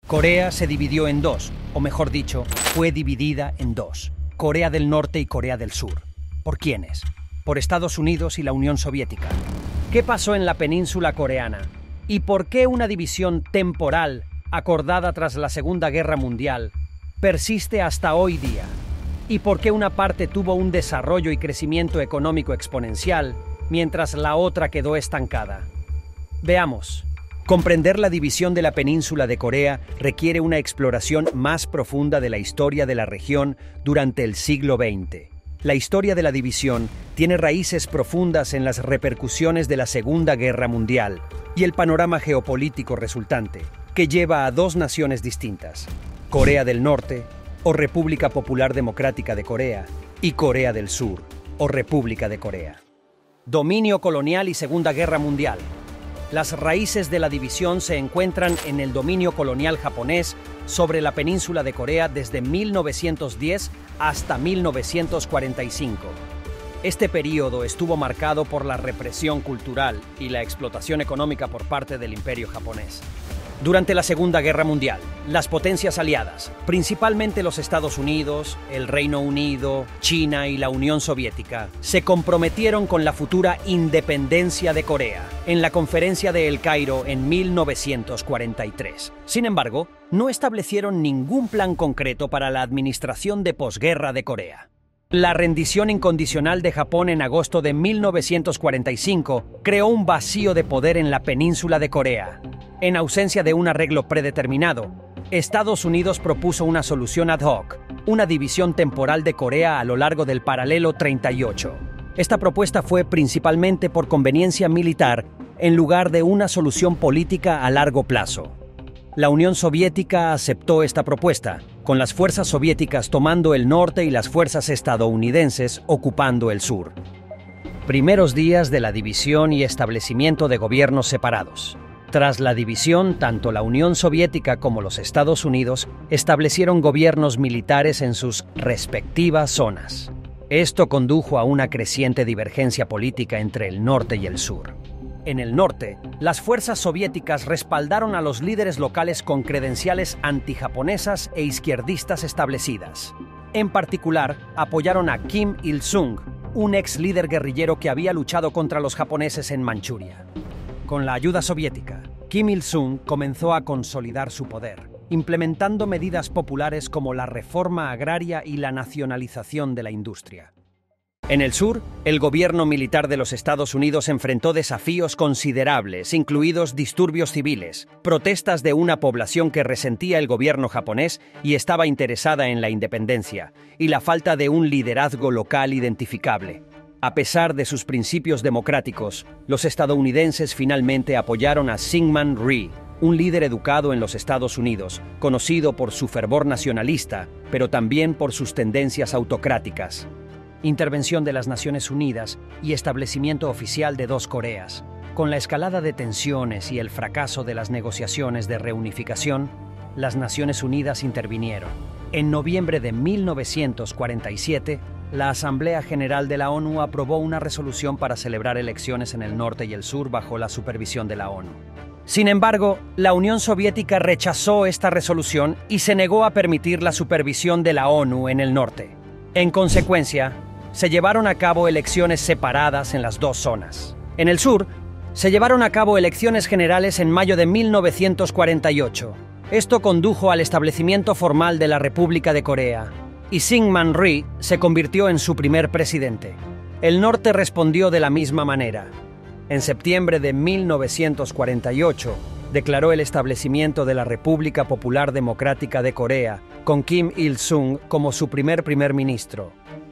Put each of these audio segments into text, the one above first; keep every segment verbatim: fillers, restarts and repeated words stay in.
Corea se dividió en dos, o mejor dicho, fue dividida en dos. Corea del Norte y Corea del Sur. ¿Por quiénes? Por Estados Unidos y la Unión Soviética. ¿Qué pasó en la península coreana? ¿Y por qué una división temporal, acordada tras la Segunda Guerra Mundial, persiste hasta hoy día? ¿Y por qué una parte tuvo un desarrollo y crecimiento económico exponencial, mientras la otra quedó estancada? Veamos. Comprender la división de la península de Corea requiere una exploración más profunda de la historia de la región durante el siglo veinte. La historia de la división tiene raíces profundas en las repercusiones de la Segunda Guerra Mundial y el panorama geopolítico resultante, que lleva a dos naciones distintas: Corea del Norte, o República Popular Democrática de Corea, y Corea del Sur, o República de Corea. Dominio colonial y Segunda Guerra Mundial. Las raíces de la división se encuentran en el dominio colonial japonés sobre la península de Corea desde mil novecientos diez hasta mil novecientos cuarenta y cinco. Este período estuvo marcado por la represión cultural y la explotación económica por parte del Imperio japonés. Durante la Segunda Guerra Mundial, las potencias aliadas, principalmente los Estados Unidos, el Reino Unido, China y la Unión Soviética, se comprometieron con la futura independencia de Corea en la Conferencia de El Cairo en mil novecientos cuarenta y tres. Sin embargo, no establecieron ningún plan concreto para la administración de posguerra de Corea. La rendición incondicional de Japón en agosto de mil novecientos cuarenta y cinco creó un vacío de poder en la península de Corea. En ausencia de un arreglo predeterminado, Estados Unidos propuso una solución ad hoc, una división temporal de Corea a lo largo del paralelo treinta y ocho. Esta propuesta fue principalmente por conveniencia militar en lugar de una solución política a largo plazo. La Unión Soviética aceptó esta propuesta, con las fuerzas soviéticas tomando el norte y las fuerzas estadounidenses ocupando el sur. Primeros días de la división y establecimiento de gobiernos separados. Tras la división, tanto la Unión Soviética como los Estados Unidos establecieron gobiernos militares en sus respectivas zonas. Esto condujo a una creciente divergencia política entre el norte y el sur. En el norte, las fuerzas soviéticas respaldaron a los líderes locales con credenciales antijaponesas e izquierdistas establecidas. En particular, apoyaron a Kim Il-sung, un ex líder guerrillero que había luchado contra los japoneses en Manchuria. Con la ayuda soviética, Kim Il-sung comenzó a consolidar su poder, implementando medidas populares como la reforma agraria y la nacionalización de la industria. En el sur, el gobierno militar de los Estados Unidos enfrentó desafíos considerables, incluidos disturbios civiles, protestas de una población que resentía el gobierno japonés y estaba interesada en la independencia, y la falta de un liderazgo local identificable. A pesar de sus principios democráticos, los estadounidenses finalmente apoyaron a Syngman Rhee, un líder educado en los Estados Unidos, conocido por su fervor nacionalista, pero también por sus tendencias autocráticas. Intervención de las Naciones Unidas y establecimiento oficial de dos Coreas. Con la escalada de tensiones y el fracaso de las negociaciones de reunificación, las Naciones Unidas intervinieron. En noviembre de mil novecientos cuarenta y siete, la Asamblea General de la ONU aprobó una resolución para celebrar elecciones en el norte y el sur bajo la supervisión de la ONU. Sin embargo, la Unión Soviética rechazó esta resolución y se negó a permitir la supervisión de la ONU en el norte. En consecuencia, se llevaron a cabo elecciones separadas en las dos zonas. En el sur, se llevaron a cabo elecciones generales en mayo de mil novecientos cuarenta y ocho. Esto condujo al establecimiento formal de la República de Corea, y Syngman Rhee se convirtió en su primer presidente. El norte respondió de la misma manera. En septiembre de mil novecientos cuarenta y ocho, declaró el establecimiento de la República Popular Democrática de Corea, con Kim Il-sung como su primer primer ministro.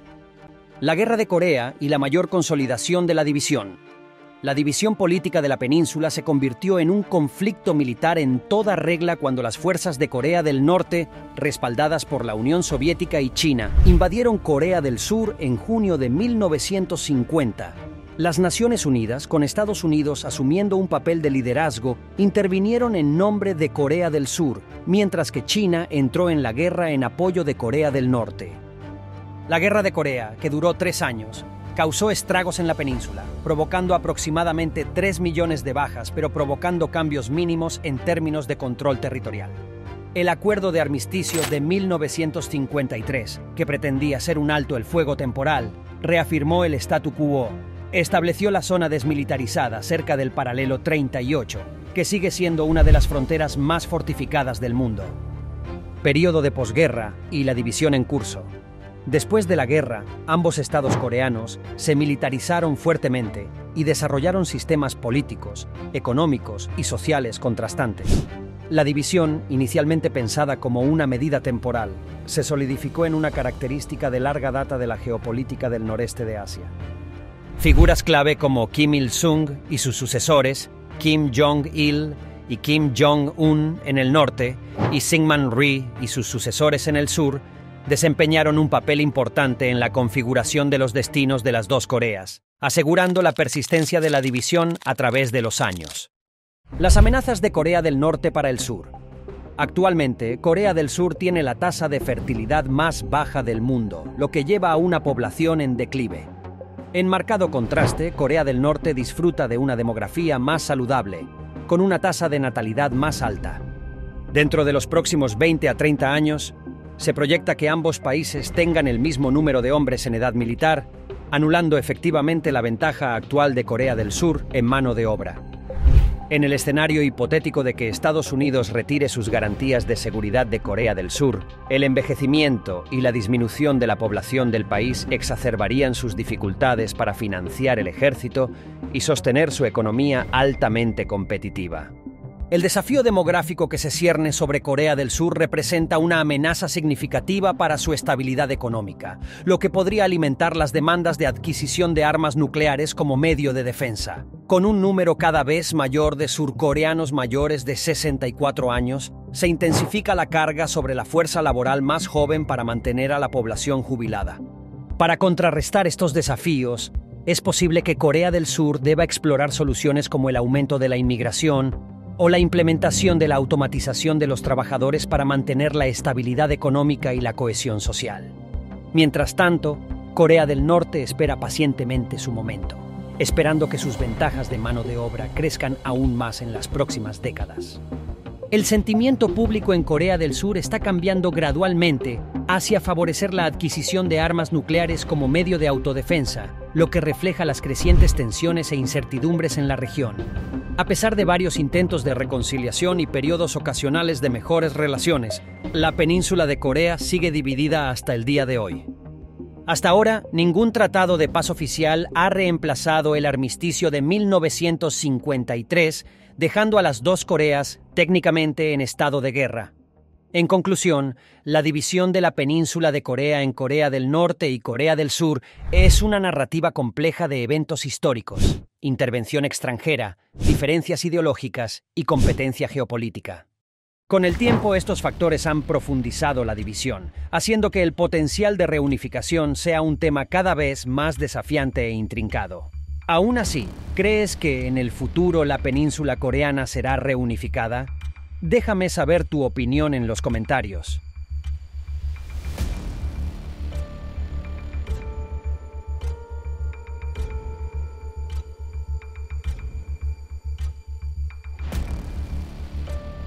La Guerra de Corea y la mayor consolidación de la división. La división política de la península se convirtió en un conflicto militar en toda regla cuando las fuerzas de Corea del Norte, respaldadas por la Unión Soviética y China, invadieron Corea del Sur en junio de mil novecientos cincuenta. Las Naciones Unidas, con Estados Unidos asumiendo un papel de liderazgo, intervinieron en nombre de Corea del Sur, mientras que China entró en la guerra en apoyo de Corea del Norte. La Guerra de Corea, que duró tres años, causó estragos en la península, provocando aproximadamente tres millones de bajas, pero provocando cambios mínimos en términos de control territorial. El acuerdo de armisticio de mil novecientos cincuenta y tres, que pretendía ser un alto el fuego temporal, reafirmó el statu quo. Estableció la zona desmilitarizada cerca del paralelo treinta y ocho, que sigue siendo una de las fronteras más fortificadas del mundo. Período de posguerra y la división en curso. Después de la guerra, ambos estados coreanos se militarizaron fuertemente y desarrollaron sistemas políticos, económicos y sociales contrastantes. La división, inicialmente pensada como una medida temporal, se solidificó en una característica de larga data de la geopolítica del noreste de Asia. Figuras clave como Kim Il-sung y sus sucesores, Kim Jong-il y Kim Jong-un en el norte, y Syngman Rhee y sus sucesores en el sur, desempeñaron un papel importante en la configuración de los destinos de las dos Coreas, asegurando la persistencia de la división a través de los años. Las amenazas de Corea del Norte para el sur. Actualmente, Corea del Sur tiene la tasa de fertilidad más baja del mundo, lo que lleva a una población en declive. En marcado contraste, Corea del Norte disfruta de una demografía más saludable, con una tasa de natalidad más alta. Dentro de los próximos veinte a treinta años, se proyecta que ambos países tengan el mismo número de hombres en edad militar, anulando efectivamente la ventaja actual de Corea del Sur en mano de obra. En el escenario hipotético de que Estados Unidos retire sus garantías de seguridad de Corea del Sur, el envejecimiento y la disminución de la población del país exacerbarían sus dificultades para financiar el ejército y sostener su economía altamente competitiva. El desafío demográfico que se cierne sobre Corea del Sur representa una amenaza significativa para su estabilidad económica, lo que podría alimentar las demandas de adquisición de armas nucleares como medio de defensa. Con un número cada vez mayor de surcoreanos mayores de sesenta y cuatro años, se intensifica la carga sobre la fuerza laboral más joven para mantener a la población jubilada. Para contrarrestar estos desafíos, es posible que Corea del Sur deba explorar soluciones como el aumento de la inmigración, o la implementación de la automatización de los trabajadores para mantener la estabilidad económica y la cohesión social. Mientras tanto, Corea del Norte espera pacientemente su momento, esperando que sus ventajas de mano de obra crezcan aún más en las próximas décadas. El sentimiento público en Corea del Sur está cambiando gradualmente hacia favorecer la adquisición de armas nucleares como medio de autodefensa, lo que refleja las crecientes tensiones e incertidumbres en la región. A pesar de varios intentos de reconciliación y periodos ocasionales de mejores relaciones, la península de Corea sigue dividida hasta el día de hoy. Hasta ahora, ningún tratado de paz oficial ha reemplazado el armisticio de mil novecientos cincuenta y tres, dejando a las dos Coreas técnicamente en estado de guerra. En conclusión, la división de la península de Corea en Corea del Norte y Corea del Sur es una narrativa compleja de eventos históricos, intervención extranjera, diferencias ideológicas y competencia geopolítica. Con el tiempo, estos factores han profundizado la división, haciendo que el potencial de reunificación sea un tema cada vez más desafiante e intrincado. Aún así, ¿crees que en el futuro la península coreana será reunificada? Déjame saber tu opinión en los comentarios.